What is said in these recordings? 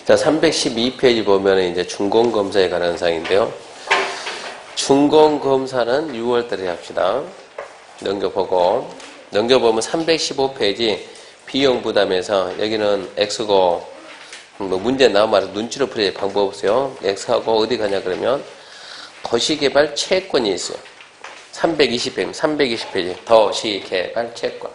자, 312페이지 보면은 이제 준공검사에 관한 사항인데요. 준공검사는 6월달에 합시다. 넘겨보면 315페이지 비용부담에서 여기는 X고, 문제 나오면 눈치로 풀어야 방법 없어요. X하고 어디 가냐 그러면 도시개발 채권이 있어요. 320페이지 도시개발 채권.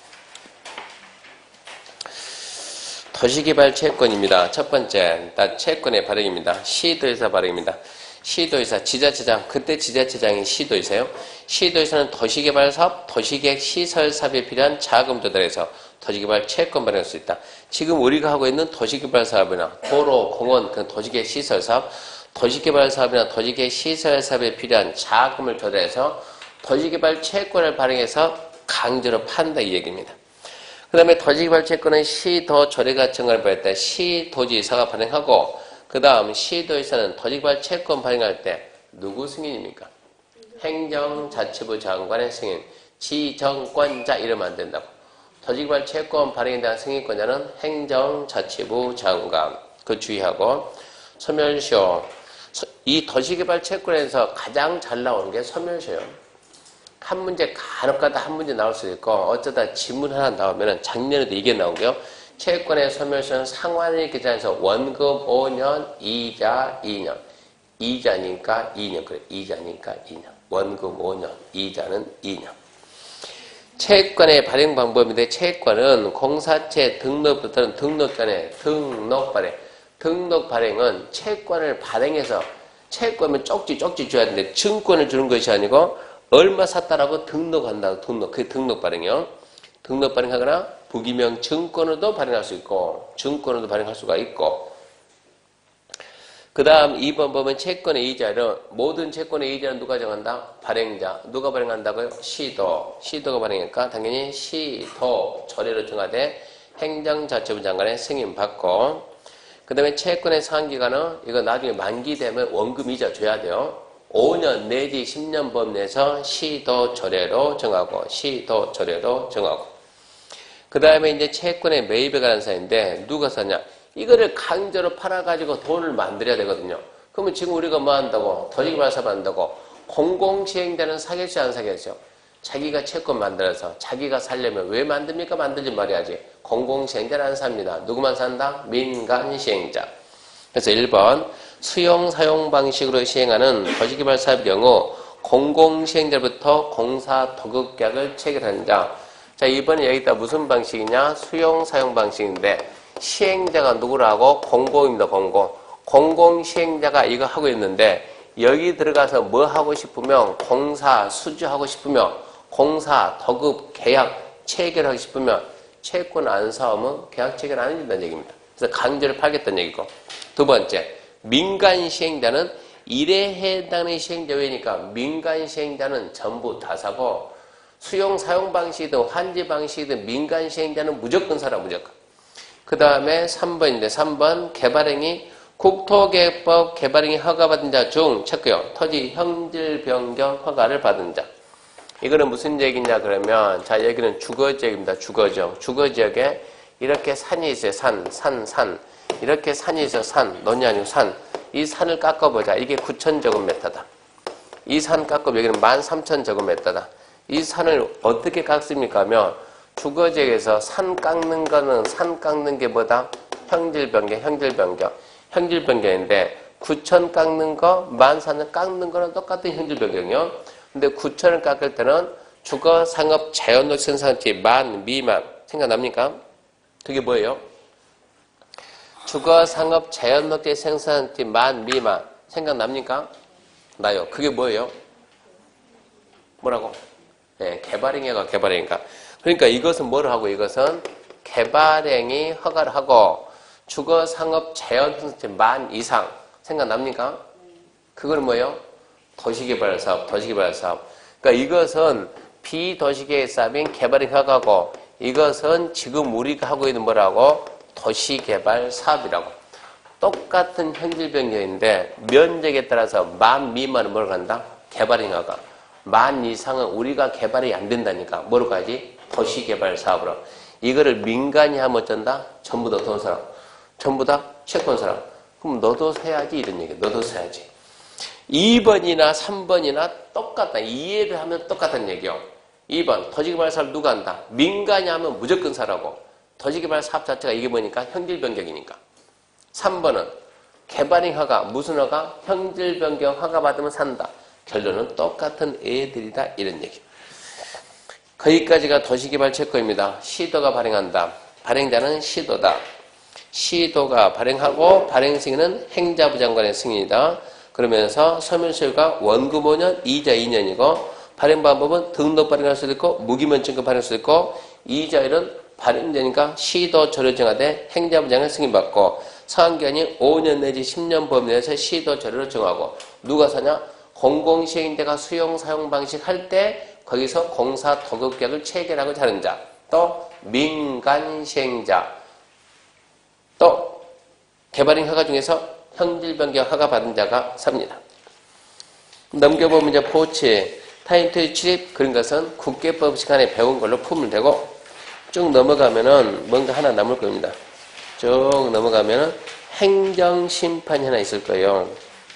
도시개발 채권입니다. 첫 번째, 채권의 발행입니다. 시도의사 발행입니다. 시도의사, 지자체장, 그때 지자체장이 시도의사예요. 시도의사는 도시개발사업, 도시계획 시설사업에 필요한 자금 조달해서 도시개발 채권 발행할 수 있다. 지금 우리가 하고 있는 도시개발 사업이나 도로, 공원, 그 도시계획 시설 사업, 도시개발 사업이나 도시계획 시설 사업에 필요한 자금을 조달해서 도시개발 채권을 발행해서 강제로 판다 이 얘기입니다. 그 다음에 도시개발 채권은 시도조례가 청구를 받을 때 시도지사가 발행하고, 그 다음 시도지사는 도시개발 채권 발행할 때 누구 승인입니까? 행정자치부 장관의 승인, 지정권자 이러면 안 된다고. 도시개발 채권 발행에 대한 승인권자는 행정자치부 장관. 그 주의하고. 소멸시효. 이 도시개발 채권에서 가장 잘 나오는 게 소멸시효예요. 한 문제 간혹가다 한 문제 나올 수도 있고, 어쩌다 지문 하나 나오면은 작년에도 이게 나오고요. 채권의 소멸시효는 상환일 계좌에서 원금 5년, 이자 2년. 이자니까 2년. 그래, 이자니까 2년. 원금 5년, 이자는 2년. 채권의 발행 방법인데, 채권은 공사채 등록부터는 등록 전에 등록 발행. 등록 발행은 채권을 발행해서, 채권은 쪽지 줘야 되는데 증권을 주는 것이 아니고 얼마 샀다라고 등록한다고. 그게 등록 발행이요. 등록 발행하거나 부기명 증권으로도 발행할 수 있고, 증권으로도 발행할 수가 있고. 그 다음 2번 보면 채권의 이자를, 모든 채권의 이자는 누가 정한다? 발행자. 누가 발행한다고요? 시도가 발행할까? 당연히 시도조례로 정하되 행정자치부 장관의 승인 받고, 그 다음에 채권의 상기간은 이거 나중에 만기되면 원금 이자 줘야 돼요. 5년 내지 10년 범 내에서 시도조례로 정하고, 그 다음에 이제 채권의 매입에 관한 사항인데, 누가 사냐? 이거를 강제로 팔아가지고 돈을 만들어야 되거든요. 그러면 지금 우리가 뭐 한다고? 도시개발 사업 한다고? 공공시행자는 사겠죠, 안 사겠죠? 자기가 채권 만들어서 자기가 살려면 왜 만듭니까? 만들지 말아야지. 공공시행자는 안 삽니다. 누구만 산다? 민간시행자. 그래서 1번 수용 사용 방식으로 시행하는 도시개발 사업의 경우 공공시행자로부터 공사 도급계약을 체결하는 자. 자, 이번에 여기다 무슨 방식이냐? 수용 사용 방식인데, 시행자가 누구라고? 공공입니다. 공공시행자가 이거 하고 있는데, 여기 들어가서 뭐 하고 싶으면, 공사 수주하고 싶으면, 공사 도급 계약 체결하고 싶으면 채권 안 사오면 계약 체결 안 해준다는 얘기입니다. 그래서 강제로 팔겠다는 얘기고. 두 번째, 민간 시행자는 일에 해당하는 시행자 외니까 민간 시행자는 전부 다 사고, 수용 사용 방식이든 환지 방식이든 민간 시행자는 무조건 사라, 무조건. 그 다음에 3번인데, 3번 개발행위 국토계획법 개발행위 허가받은 자 중 체크요. 토지 형질 변경 허가를 받은 자. 이거는 무슨 얘기냐 그러면, 자, 여기는 주거지역입니다. 주거지역에 이렇게 산이 있어요. 산. 이렇게 산이 있어요. 논이 아니고 산. 이 산을 깎아보자. 이게 9,000제곱미터다. 이 산 깎으면 여기는 13,000제곱미터다. 이 산을 어떻게 깎습니까 하면, 주거지역에서 산 깎는 게 뭐다? 형질 변경인데 9,000 깎는 거, 13,000 깎는 거는 똑같은 형질 변경이요. 근데 9,000을 깎을 때는 주거, 상업, 자연녹 생산지 만, 미만 생각납니까? 그게 뭐예요? 주거, 상업, 자연녹지 생산지 만, 미만 생각납니까? 나요. 그게 뭐예요? 뭐라고? 네, 개발행위가. 그러니까 이것은 뭐를 하고, 이것은 개발행위 허가를 하고, 주거, 상업, 자연생산지 만 이상 생각납니까? 그건 뭐예요? 도시개발 사업. 그러니까 이것은 비도시계획 사업인 개발행위 허가고, 이것은 지금 우리가 하고 있는 뭐라고? 도시개발 사업이라고. 똑같은 형질 변경인데 면적에 따라서 만 미만은 뭐로 간다? 개발행위 허가. 만 이상은 우리가 개발이 안 된다니까. 뭐로 가지? 도시개발 사업으로. 이거를 민간이 하면 어쩐다? 전부 다 돈 사람. 전부 다 채권 사람. 그럼 너도 세야지 이런 얘기야. 너도 세야지. 2번이나 3번이나 똑같다. 이해를 하면 똑같다는 얘기요. 2번 더지개발 사업 누가 한다? 민간이 하면 무조건 사라고. 더지개발 사업 자체가 이게 뭐니까? 형질변경이니까. 3번은 개발행 허가, 무슨 허가? 형질변경 허가 받으면 산다. 결론은 똑같은 애들이다 이런 얘기. 거기까지가 도시개발 채권입니다. 시도가 발행한다. 발행자는 시도다. 시도가 발행하고 발행 승인은 행자부 장관의 승인이다. 그러면서 서면소유가 원금 5년, 이자 2년이고 발행 방법은 등록 발행할 수도 있고 무기면증금 발행할 수도 있고 이자율은 발행자니까 시도 조례 정하되 행자부 장관의 승인받고 사항기간이 5년 내지 10년 범위 내에서 시도 조례를 정하고 누가 사냐? 공공시행대가 수용 사용 방식 할 때 거기서 공사 도급계약을 체결하고 하는 자, 또 민간시행자, 또 개발행 허가 중에서 형질변경 허가 받은 자가 삽니다. 넘겨보면 이제 포치, 타인투의 출입 그런 것은 국계법 시간에 배운 걸로 풀면 되고 쭉 넘어가면은 뭔가 하나 남을 겁니다. 쭉 넘어가면은 행정심판이 하나 있을 거예요.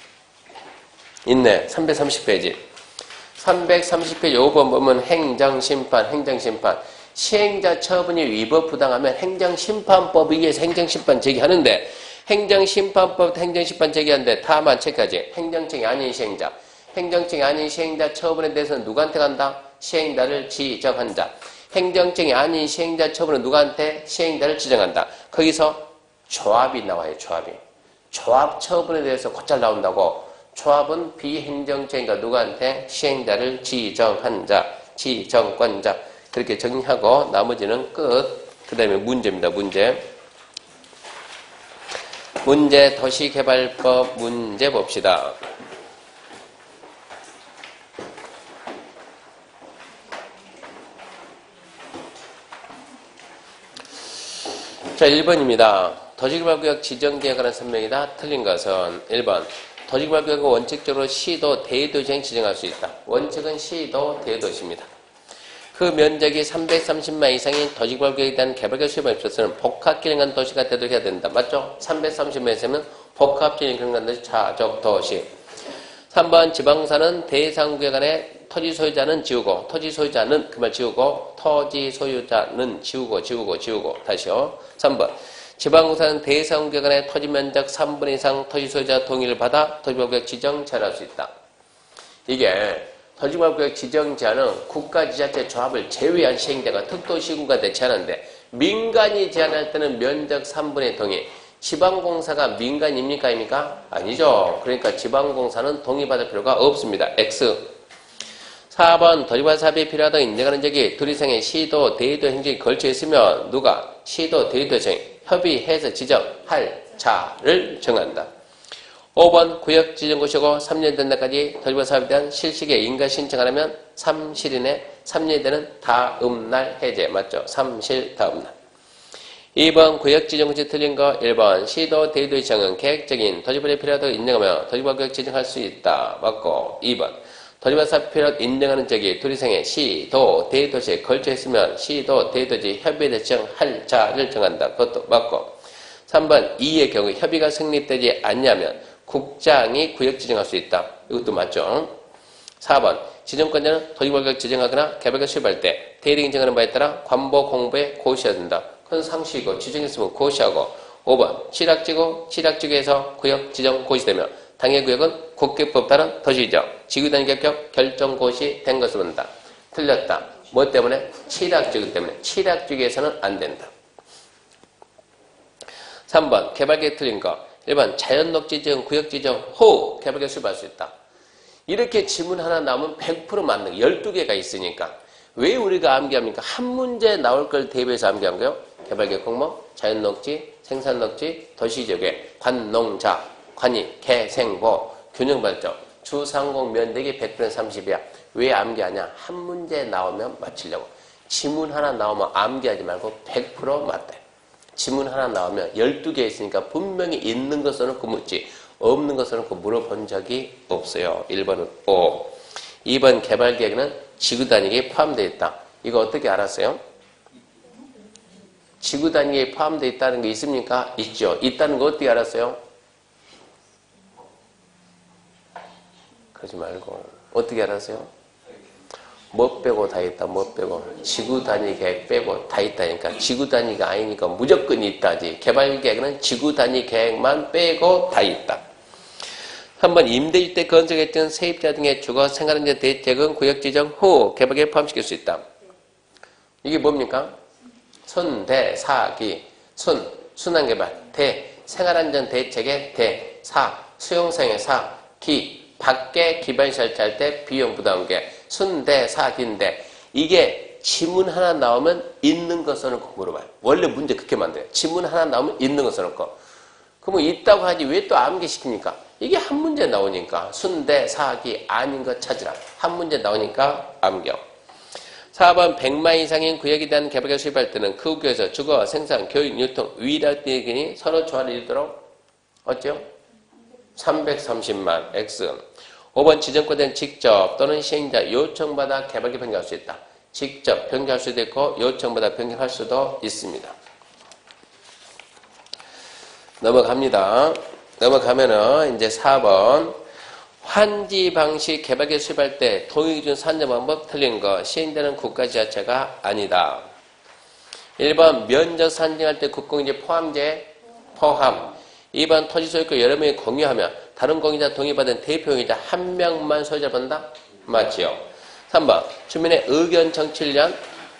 있네. 330페이지. 330페이지 5번 보면 행정심판. 시행자 처분이 위법 부당하면 행정심판법에 의해서 행정심판 제기하는데 행정심판법 행정심판 제기하는데 다만 체크하지. 행정청이 아닌 시행자. 행정청이 아닌 시행자 처분에 대해서는 누구한테 간다? 시행자를 지정한 자. 행정청이 아닌 시행자 처분은 누구한테? 시행자를 지정한다. 거기서 조합이 나와요. 조합이. 조합 처분에 대해서 곧잘 나온다고. 조합은 비행정청이니까 누구한테? 시행자를 지정한 자. 지정권자. 그렇게 정리하고 나머지는 끝. 그 다음에 문제입니다. 문제 도시개발법 문제 봅시다. 자, 1번입니다. 도시개발구역 지정지에 관한 설명이다. 틀린 것은 1번. 도시개발구역은 원칙적으로 시도 대도시행 지정할 수 있다. 원칙은 시도 대도시입니다. 그 면적이 330만 이상인 도시개발구역에 대한 개발계획 수립에 있어서는 복합기능한 도시가 되도록 해야 된다. 맞죠? 330만 이상이면 복합기능한 도시, 차적도시. 3번 지방사는 대상구역 안에 토지 소유자는 지우고, 토지 소유자는 그 말 지우고, 토지 소유자는 지우고. 다시요. 3번 지방공사는 대상구역 안에 토지 면적 3분의 이상 토지 소유자 동의를 받아 도시개발구역 지정 제한할 수 있다. 이게 도시개발구역 지정 제한은 국가지자체 조합을 제외한 시행자가 특도시군가한테 제한하는데 민간이 제한할 때는 면적 3분의 동의. 지방공사가 민간입니까? 아닙니까? 아니죠. 그러니까 지방공사는 동의받을 필요가 없습니다. X. 4번 도시개발 사업이 필요하다고 인정하는 적이 둘 이상의 시도, 대도 행정이 걸쳐 있으면 누가? 시도, 대도 정 협의해서 지정할 자를 정한다. 5번 구역 지정고시고 3년 된 날까지 도시개발 사업에 대한 실시에 인가 신청하려면 3실 이내 3년이 되는 다음날 해제. 맞죠? 3실 다음날. 2번 구역 지정고시 틀린 거 1번 시도 대도의 지정은 계획적인 도시개발이 필요하다고 인정하며 도시개발구역 지정할 수 있다. 맞고 2번 도시개발 사업 필요하다고 인정하는 적이 둘 이상의 시도 대도시에 걸쳐 있으면 시도 대도시 협의에 지정할 자를 정한다. 그것도 맞고 3번 2의 경우 협의가 성립되지 않냐면 국장이 구역 지정할 수 있다. 이것도 맞죠. 4번 지정권자는 도시개발구역 지정하거나 개발구역 수립할 때 대리인이 인정하는 바에 따라 관보 공부에 고시해야 된다. 그건 상식이고 지정했으면 고시하고 5번 칠학지구에서 구역 지정 고시되며 당해 구역은 국계법 따른 도시지정 지구단위 결격 결정 고시된 것을 본다. 틀렸다. 뭐 때문에? 칠학지구 때문에. 칠학지구에서는 안 된다. 3번 개발계획 틀린 거 1번 자연녹지지정 구역지정 후 개발계획 수립할 수 있다. 이렇게 지문 하나 나오면 100% 맞는 거 12개가 있으니까 왜 우리가 암기합니까? 한 문제 나올 걸 대비해서 암기한 거요. 개발계획 공모, 자연녹지, 생산녹지, 도시지역의 관농자, 관이, 개생보, 균형발전, 주상공 면적이 100분의 30이야. 왜 암기하냐? 한 문제 나오면 맞추려고. 지문 하나 나오면 암기하지 말고 100% 맞대. 지문 하나 나오면 12개 있으니까 분명히 있는 거 써놓고 묻지. 없는 거 써놓고 물어본 적이 없어요. 1번은 O. 2번 개발계획은 지구단위에 포함되어 있다. 이거 어떻게 알았어요? 지구 단위에 포함되어 있다는 게 있습니까? 있죠. 있다는 거 어떻게 알았어요? 그러지 말고 어떻게 알았어요? 뭐 빼고 다 있다. 뭐 빼고 지구 단위 계획 빼고 다 있다니까. 지구 단위가 아니니까 무조건 있다지. 개발 계획은 지구 단위 계획만 빼고 다 있다. 한번 임대주택 건설했던 세입자 등의 주거 생활안전 대책은 구역 지정 후 개발계획에 포함시킬 수 있다. 이게 뭡니까? 순, 대, 사기. 순환개발. 대, 생활안전 대책의 대. 사, 수용성의 사. 기, 밖에 기반 설치할 때 비용 부담계. 순, 대, 사, 기인데 이게 지문 하나 나오면 있는 거 써놓고 물어봐요. 원래 문제 그렇게 만들어요. 지문 하나 나오면 있는 거 써놓고. 그러면 있다고 하지 왜 또 암기시킵니까? 이게 한 문제 나오니까 순, 대, 사, 기 아닌 거 찾으라. 한 문제 나오니까 암겨. 4번 100만 이상인 구역에 대한 개발계획 수립할 때는 그 구역에서 주거, 생산, 교육, 유통, 위락 등이 서로 조화를 이루도록 어쩌요? 330만 X. 5번 지정권자는 직접 또는 시행자 요청받아 개발계획 변경할 수 있다. 직접 변경할 수도 있고 요청받아 변경할 수도 있습니다. 넘어갑니다. 넘어가면은 이제 4번 환지 방식 개발계획 수립할 때 동의기준 산정 방법 틀린 거 시행되는 국가지자체가 아니다. 1번 면적 산정할 때 국공유지 포함제 포함. 2번 토지 소유권 여러 명이 공유하면 다른 공유자 동의받은 대표용의자 한 명만 소유자 본다? 맞지요. 3번 주민의 의견 정치를 위한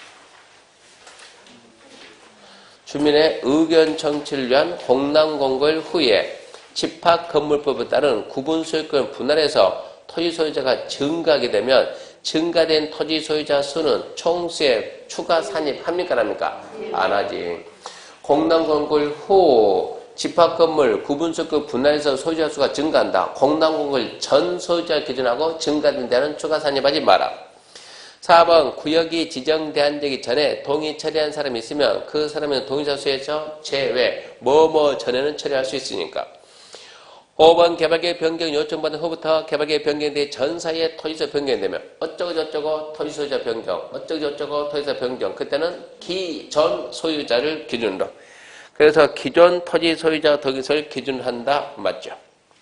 공람공고일 후에 집합건물법에 따른 구분 소유권 분할해서 토지 소유자가 증가하게 되면 증가된 토지 소유자 수는 총수에 추가 산입합니까? 안 합니까? 안 하지. 공람공고일 후 집합건물 구분 소유권 분할해서 소유자 수가 증가한다. 공람공고일 전 소유자 기준하고 증가된 데는 추가 산입하지 마라. 4번 구역이 지정되는 되기 전에 동의 처리한 사람이 있으면 그 사람은 동의자 수에서 제외 뭐뭐 전에는 처리할 수 있으니까. 5번 개발계획 변경 요청받은 후부터 개발계획 변경된 전 사이에 토지소 변경되면 어쩌고저쩌고 토지소유자 변경 어쩌고저쩌고 토지소 변경 그때는 기존 소유자를 기준으로 그래서 기존 토지 소유자 동의서를 기준으로 한다. 맞죠?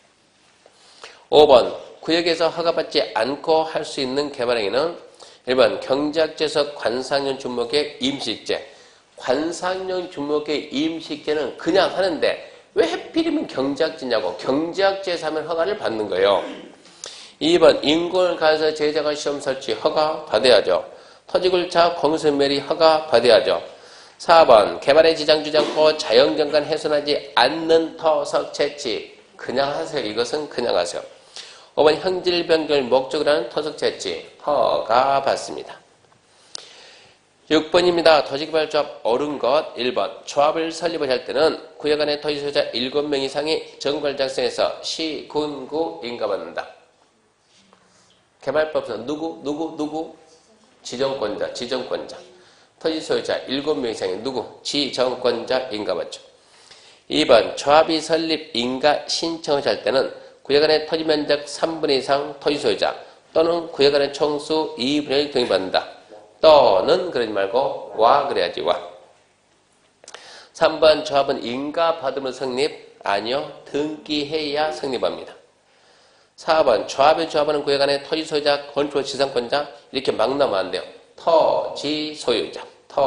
5번 구역에서 허가받지 않고 할 수 있는 개발행위는 1번 경작지에서 관상용 주목의 임식제. 관상용 주목의 임식제는 그냥 하는데 왜 하필이면 경작지냐고. 경작지에서 하면 허가를 받는 거예요. 2번 인공을 가해서 제자가 시험 설치 허가 받아야죠. 토지굴차 공수매리 허가 받아야죠. 4번 개발에 지장 주지 않고 자연경관 훼손하지 않는 터석 채취 그냥 하세요. 이것은 그냥 하세요. 5번 형질 변경을 목적으로 하는 토석 채취 허가 받습니다. 6번입니다. 토지개발조합 옳은 것 1번 조합을 설립을 할 때는 구역 안에 토지 소유자 7명 이상이 정보를 작성해서 시, 군, 구 인가받는다. 개발법상 누구? 지정권자. 토지 소유자 7명 이상이 누구? 지정권자 인가받죠. 2번 조합이 설립 인가 신청을 할 때는 구역 안에 토지 면적 3분의 2 이상 토지 소유자 또는 구역 안에 총수 2분의 1 동의받는다. 또는 그러지 말고 와 그래야지 와. 3번 조합은 인가 받으면 성립? 아니요. 등기해야 성립합니다. 4번 조합의 조합하는 구역 안에 토지 소유자, 건축 지상권자 이렇게 막 나오면 안 돼요. 토지 소유자.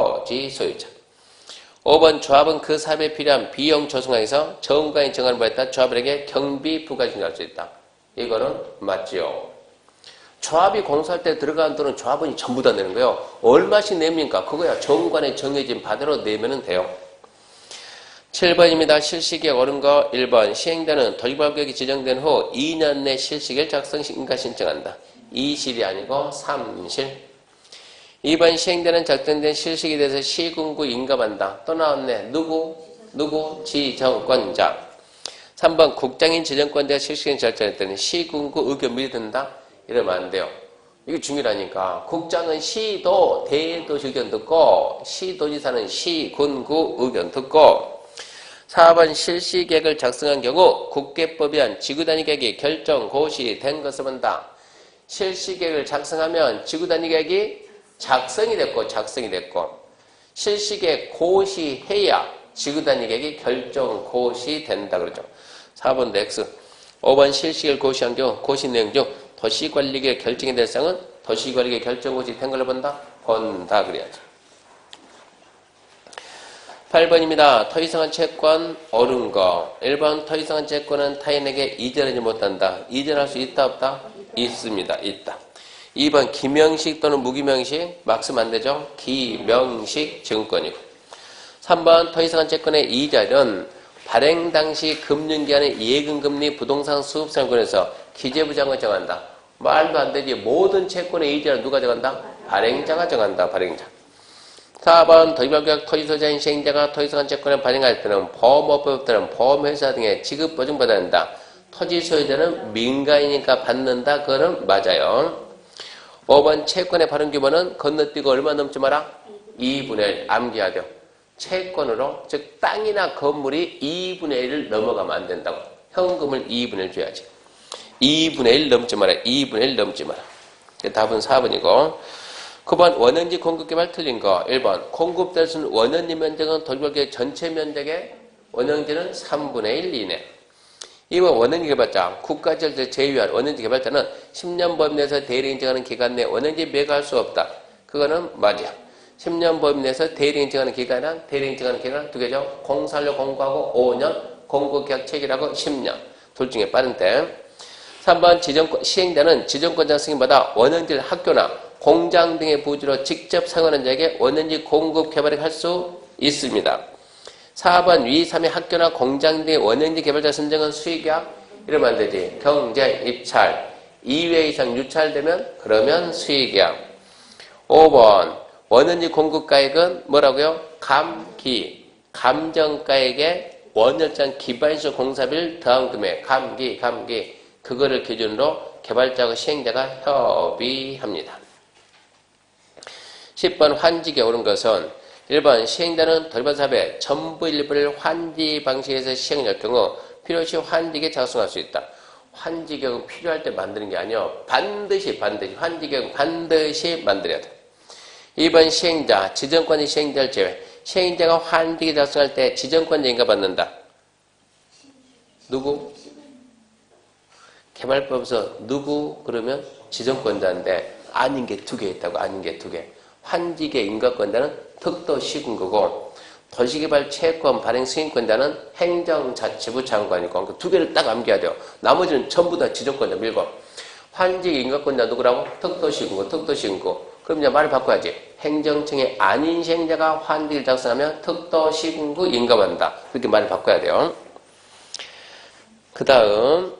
5번 조합은 그 사업에 필요한 비용 조성하기 위해서 정관이 정하는 바에 따라 조합원에게 경비 부과 신청할 수 있다. 이거는 맞지요. 조합이 공사할 때 들어가는 돈은 조합원이 전부 다 내는 거예요. 얼마씩 냅니까? 그거야. 정관에 정해진 바대로 내면 돼요. 7번입니다. 실시계획 옳은 거 1번 시행자는 토지개발구역이 지정된 후 2년 내 실시계획 작성 인가 신청한다. 2실이 아니고 3실. 2번 시행자는 작성된 실시계획에 대해서 시군구 인가받는다. 또 나왔네. 누구? 지정권자. 3번 국장인 지정권자가 실시계획 작성할 때는 시군구 의견 미리 듣는다. 이러면 안 돼요. 이게 중요하니까. 국장은 시도, 대도시 의견 듣고 시도지사는 시군구 의견 듣고 4번 실시계획을 작성한 경우 국계법에 의한 지구단위계획이 결정, 고시된 것을 본다. 실시계획을 작성하면 지구단위계획이 작성이 됐고 실시계 고시해야 지구단위계획이 결정 고시 된다 그러죠. 4번도 X. 5번 실시계를 고시한 경우 고시 내용 중 도시관리계획 결정의 대상은 도시관리계획 결정 고시 된 걸로 본다? 본다 그래야죠. 8번입니다. 더 이상한 채권 옳은 거. 1번 더 이상한 채권은 타인에게 이전하지 못한다. 이전할 수 있다 없다? 있습니다. 있다. 2번 기명식 또는 무기명식 막쓰면 안 되죠. 기명식 증권이고. 3번 더 이상한 채권의 이자는 발행 당시 금융기관의 예금금리 부동산 수급상권에서 기재부 장관이 정한다. 말도 안 되지. 모든 채권의 이자를 누가 정한다? 발행자가 정한다. 발행자. 4번 도입법규약 토지소유자인 시행자가 토지소유한 채권을 발행할 때는 보험업법 또는 보험회사 등의 지급 보증받아야 한다. 토지소유자는 민간이니까 받는다. 그거는 맞아요. 5번 채권의 발행 규모는 건너뛰고 얼마 넘지 마라? 2분의 1 암기해야 돼요. 채권으로 즉 땅이나 건물이 2분의 1을 넘어가면 안 된다고. 현금을 2분의 1 줘야지. 2분의 1 넘지 마라. 2분의 1 넘지 마라. 답은 4번이고 9번 원형지 공급개발 틀린 거. 1번 공급될 수 있는 원형지 면적은 도시계획 전체 면적의 원형지는 3분의 1 이내. 2번 원형지 개발자 국가절제 제외한 원형지 개발자는 10년 범위 내에서 대리 인증하는 기간 내에 원형지 매각할 수 없다. 그거는 맞아요. 10년 범위 내에서 대리 인증하는 기간은 대리 인증하는 기간 두 개죠. 공사료 공고하고 5년, 공급계약 체결하고 10년. 둘 중에 빠른 때. 3번 시행자는 지정권자 승인받아 원형지를 학교나 공장 등의 부지로 직접 사용하는 자에게 원형지 공급 개발을 할 수 있습니다. 4번 위 3의 학교나 공장 등의 원형지 개발자 선정은 수익이야? 이러면 안 되지. 경제 입찰 2회 이상 유찰되면 그러면 수익이야. 5번 원형지 공급가액은 뭐라고요? 감기 감정가액에 원열장 기반시설 공사비를 더한 금액 감기 그거를 기준으로 개발자와 시행자가 협의합니다. 10번 환지에 옳은 것은 1번 시행자는 도입사업의 전부 일부를 환지 방식에서 시행할 경우 필요시 환지계 작성할 수 있다. 환지계획은 필요할 때 만드는 게 아니요. 반드시 환지계획은 반드시 만들어야 돼. 2번 시행자, 지정권이 시행자를 제외. 시행자가 환지계 작성할 때 지정권자 인가받는다. 누구? 개발법에서 누구 그러면 지정권자인데 아닌 게 두 개 있다고. 아닌 게 두 개. 환지계 인가권자는 특도시군구고 도시개발 채권 발행 승인권자는 행정자치부 장관이고 그 두 개를 딱 암기해야 돼요. 나머지는 전부 다 지정권자 밀고 환지계 인가권자 누구라고? 특도시군구. 그럼 이제 말을 바꿔야지. 행정청의 아닌 시행자가 환지계를 작성하면 특도시군구 인가받는다. 그렇게 말을 바꿔야 돼요. 그 다음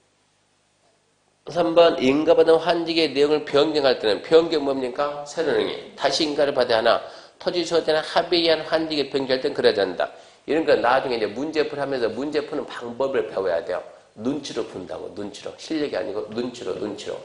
3번 인가받은 환지계의 내용을 변경할 때는 변경 뭡니까? 새로운 행위. 다시 인가를 받아야 하나 토지소유자는 합의에 의한 환지계 변경할 땐 그래야 된다. 이런 거 나중에 이제 문제풀이 하면서 문제 푸는 방법을 배워야 돼요. 눈치로 푼다고. 눈치로. 실력이 아니고 눈치로.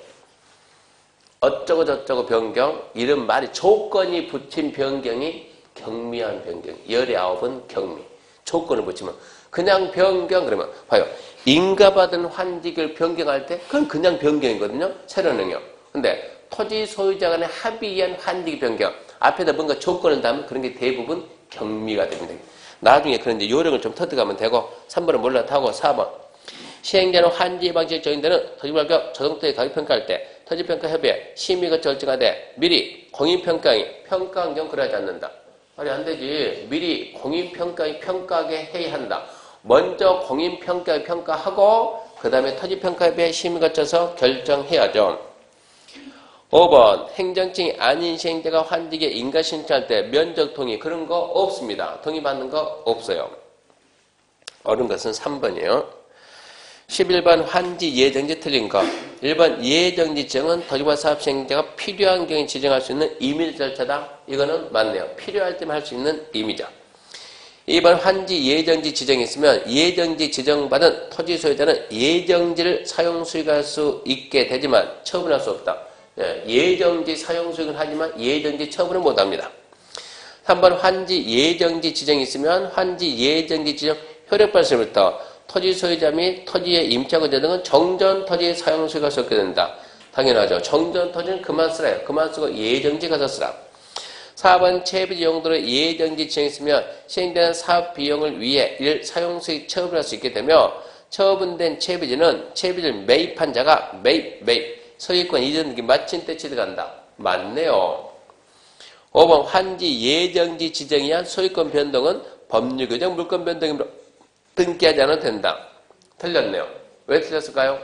어쩌고 저쩌고 변경 이런 말이 조건이 붙인 변경이 경미한 변경. 19은 경미. 조건을 붙이면 그냥 변경 그러면 봐요. 인가받은 환지계를 변경할 때 그건 그냥 변경이거든요. 새로운 행위. 근데 토지 소유자 간의 합의에 의한 환지계 변경 앞에다 뭔가 조건을 담으면 그런 게 대부분 경미가 됩니다. 나중에 그런 이제 요령을 좀 터득하면 되고 3번은 몰라타고 4번 시행자는 환지 방식에 적용되는 토지발격 조정토지 가격평가할 때 토지평가협의회 심의가 결정하되 미리 공인평가인이 평가한 경우 그러하지 않는다. 말이 안 되지. 미리 공인평가인이 평가하게 해야 한다. 먼저 공인평가에 평가하고 그 다음에 토지평가협의회 심의 거쳐서 결정해야죠. 5번 행정청이 아닌 시행자가 환지계 인가 신청할 때 면적 동의 그런 거 없습니다. 동의받는 거 없어요. 옳은 것은 3번이에요. 11번 환지 예정지 틀린 거. 1번 예정지 지정은 도지과 사업 시행자가 필요한 경우에 지정할 수 있는 임의 절차다. 이거는 맞네요. 필요할 때만 할 수 있는 임의죠. 2번 환지 예정지 지정이 있으면 예정지 지정받은 토지 소유자는 예정지를 사용 수익할 수 있게 되지만 처분할 수 없다. 예정지 사용 수익은 하지만 예정지 처분은 못합니다. 3번 환지 예정지 지정이 있으면 환지 예정지 지정 효력 발생부터 토지 소유자 및 토지의 임차권자 등은 정전 토지의 사용 수익할 수 없게 된다. 당연하죠. 정전 토지는 그만 쓰라요. 그만 쓰고 예정지 가서 쓰라. 4번 체비지 용도로 예정지 지정했으며 시행되는 사업 비용을 위해 이를 사용수익 처분할 수 있게 되며 처분된 체비지는 체비지를 매입한 자가 매입 소유권 이전 등기 마친 때 취득한다. 맞네요. 5번 환지 예정지 지정에 의한 소유권 변동은 법률 규정 물권 변동이므로 등기하지 않아도 된다. 틀렸네요. 왜 틀렸을까요?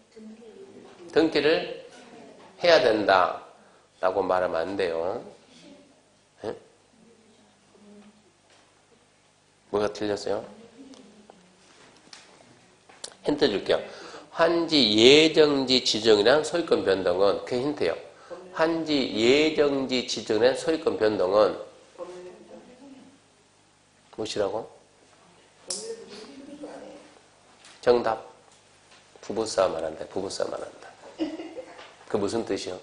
등기를 해야 된다 라고 말하면 안 돼요. 네? 뭐가 틀렸어요? 힌트 줄게요. 환지 예정지 지정이란 소유권 변동은 그게 힌트예요. 환지 예정지 지정이란 소유권 변동은 무엇이라고? 정답. 부부싸움 안 한다. 부부싸움 안 한다. 그 무슨 뜻이요?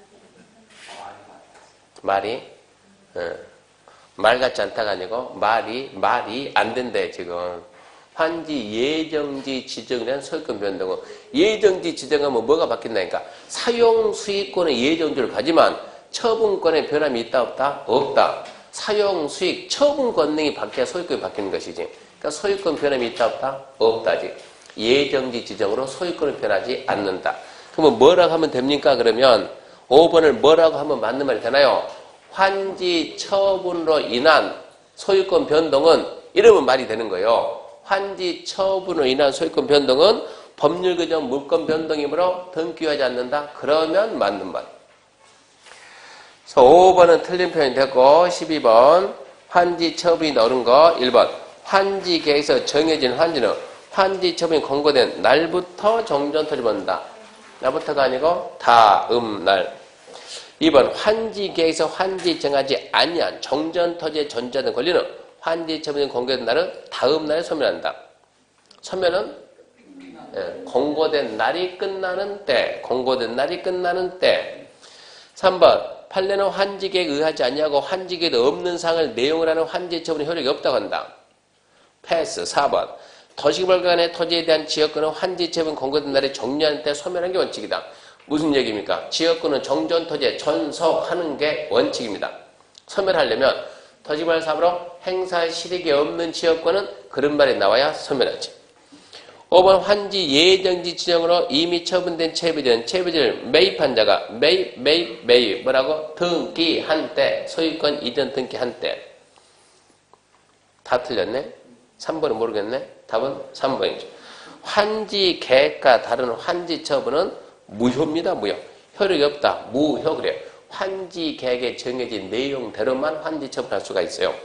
말이? 말 같지 않다가 아니고 말이 안 된대 지금. 환지 예정지 지정이란 소유권 변동은 예정지 지정하면 뭐가 바뀐다니까? 사용 수익권의 예정지를 가지만 처분권의 변함이 있다 없다? 없다. 사용 수익 처분 권능이 바뀌어야 소유권이 바뀌는 것이지. 그러니까 소유권 변함이 있다 없다? 없다지. 예정지 지정으로 소유권을 변하지 않는다. 그러면 뭐라고 하면 됩니까? 그러면 5번을 뭐라고 하면 맞는 말이 되나요? 환지 처분으로 인한 소유권 변동은 이러면 말이 되는 거예요. 환지 처분으로 인한 소유권 변동은 법률 규정 물권 변동이므로 등기하지 않는다. 그러면 맞는 말. 그래서 5번은 틀린 표현이 됐고 12번 환지 처분이 나오는 거 1번 환지 계획에서 정해진 환지는 환지 처분이 권고된 날부터 정전토지 본다. 날부터가 아니고 다음 날. 2번 환지 계획에서 환지 정하지 아니한 정전토지의 전자된 권리는 환지 처분이 권고된 날은 다음 날에 소멸한다. 소멸은 권고된 날이 끝나는 때. 권고된 날이 끝나는 때. 3번 판례는 환지 계획에 의하지 아니하고 환지 계획에 없는 사항을 내용을 하는 환지 처분의 효력이 없다고 한다. 패스. 4번 도시개발간의 토지에 대한 지역권은 환지 처분 권고된 날에 종료하는 때 소멸하는 게 원칙이다. 무슨 얘기입니까? 지역권은 정전토지에 전속하는 게 원칙입니다. 소멸하려면 토지개발 사업으로 행사 실익이 없는 지역권은 그런 말이 나와야 소멸하지. 5번 환지 예정지 지정으로 이미 처분된 체비지를 매입한 자가 매입 뭐라고? 등기한 때 소유권 이전 등기한 때. 다 틀렸네? 3번은 모르겠네? 답은 3번이죠. 환지 계획과 다른 환지 처분은 무효입니다. 무효. 효력이 없다. 무효 그래요. 환지 계획에 정해진 내용대로만 환지 처분할 수가 있어요.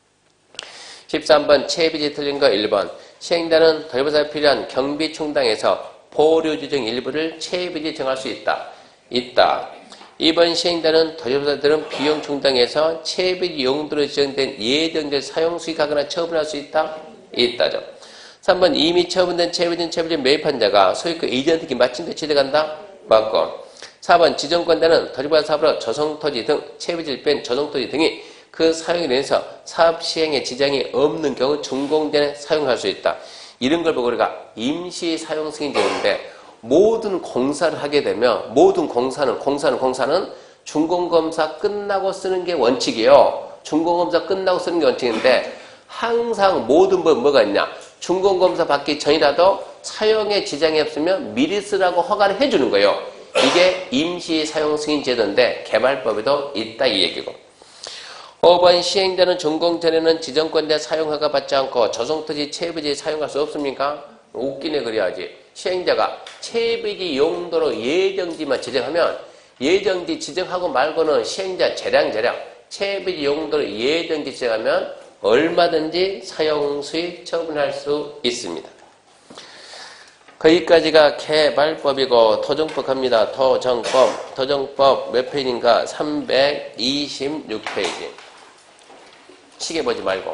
13번 체비지 틀린 거 1번 시행자는 도지사에 필요한 경비 충당에서 보류 지정 일부를 체비지 정할 수 있다. 2번 시행자는 도지사들은 비용 충당에서 체비지 용도로 지정된 예정지를 사용 수익하거나 처분할 수 있다. 있다죠. 3번 이미 처분된 체비지를 매입한 자가 소유권 이전 등기 마친 데 취득한다. 맞고. 4번 지정권자는 도지사 사업으로 조성토지 등 체비지를 뺀 조성토지 등이 그 사용에 대해서 사업 시행에 지장이 없는 경우 준공전에 사용할 수 있다. 이런 걸 보고 우리가 임시 사용 승인제인데 모든 공사를 하게 되면 모든 공사는 준공검사 끝나고 쓰는 게 원칙이에요. 준공검사 끝나고 쓰는 게 원칙인데 항상 모든 법 뭐가 있냐? 준공검사 받기 전이라도 사용에 지장이 없으면 미리 쓰라고 허가를 해주는 거예요. 이게 임시 사용 승인 제도인데 개발법에도 있다 이 얘기고. 5번 시행자는 준공 전에는 지정권자 사용 허가 받지 않고 조성토지 체비지 사용할 수 없습니까? 웃기네 그래야지. 시행자가 체비지 용도로 예정지만 지정하면 예정지 지정하고 말고는 시행자 재량 체비지 용도로 예정지 지정하면 얼마든지 사용 수익 처분할 수 있습니다. 거기까지가 개발법이고 토정법 갑니다. 토정법 몇 페이지인가? 326페이지. 시계 보지 말고.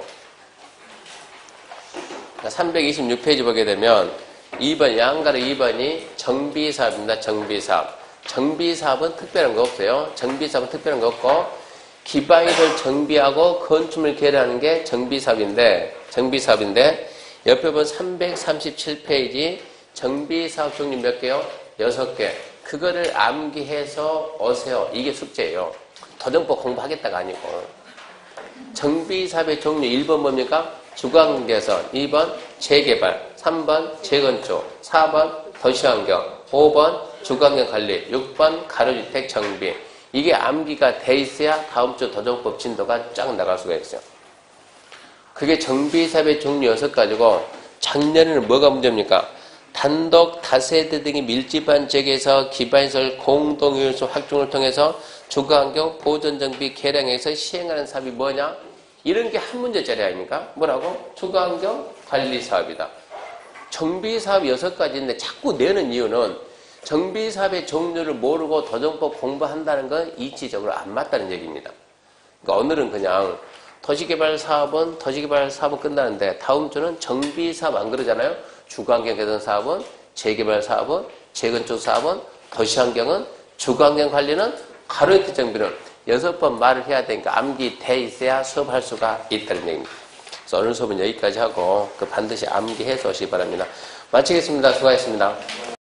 326페이지 보게 되면 2번 양가로 2번이 정비사업입니다. 정비사업은 특별한 거 없어요. 정비사업은 특별한 거 없고 기반을 정비하고 건축물 계획하는 게 정비사업인데 옆에 보면 337페이지 정비사업 종류 몇 개요? 6개. 그거를 암기해서 오세요. 이게 숙제예요. 도정법 공부하겠다가 아니고 정비사업의 종류 1번 뭡니까? 주거환경 2번 재개발, 3번 재건축, 4번 도시환경, 5번 주거환경관리, 6번 가로주택 정비. 이게 암기가 돼 있어야 다음 주 도정법 진도가 쫙 나갈 수가 있어요. 그게 정비사업의 종류 6가지고 작년에는 뭐가 문제입니까? 단독 다세대 등이 밀집한 지역에서 기반시설 공동유소 확충을 통해서 주거환경 보존정비 개량해서 시행하는 사업이 뭐냐? 이런 게 한 문제짜리 아닙니까? 뭐라고? 주거환경 관리사업이다. 정비사업 6가지인데 자꾸 내는 이유는 정비사업의 종류를 모르고 도정법 공부한다는 건 이치적으로 안 맞다는 얘기입니다. 그러니까 오늘은 그냥 도시개발사업은 끝나는데 다음 주는 정비사업 안 그러잖아요. 주거환경 개선 사업은, 재개발사업은, 재건축사업은, 도시환경은, 주거환경관리는, 가로주택 정비는 6번 말을 해야 되니까 암기 돼 있어야 수업할 수가 있다는 얘기입니다. 그래서 오늘 수업은 여기까지 하고 반드시 암기해서 오시기 바랍니다. 마치겠습니다. 수고하셨습니다.